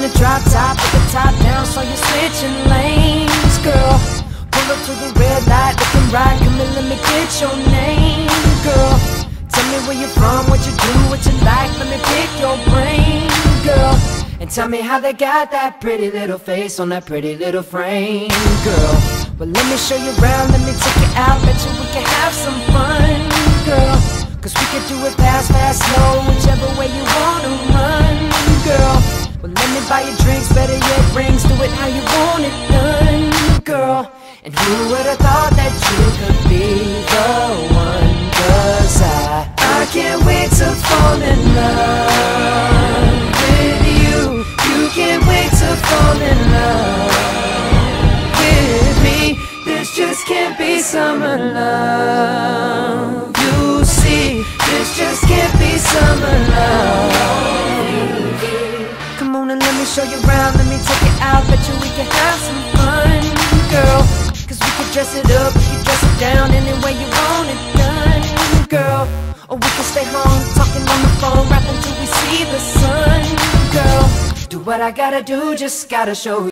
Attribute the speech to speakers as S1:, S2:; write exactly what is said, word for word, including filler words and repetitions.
S1: a drop top with the top down, so you're switching lanes, girl. Pull up to the red light, looking right, come and let me get your name, girl. Tell me where you're from, what you do, what you like, let me pick your brain, girl. And tell me how they got that pretty little face on that pretty little frame, girl. Well, let me show you around, let me take you out, bet you we can have some fun, girl. Cause we can do it fast, fast, slow, whichever way you wanna run, girl. Well, let me buy you drinks, better yet rings, do it how you want it done, girl. And who would've thought that you could be the one? Cause I, I can't wait to fall in love with you. You can't wait to fall in love with me. This just can't be summer love. You see, this just can't be summer love. Come on and let me show you around, let me take you out, bet you we can have some fun, girl. Cause we can dress it up, we can dress it down, any way you want it done, girl. Or we can stay home, talking on the phone, rap until we see the sun, girl. Do what I gotta do, just gotta show you.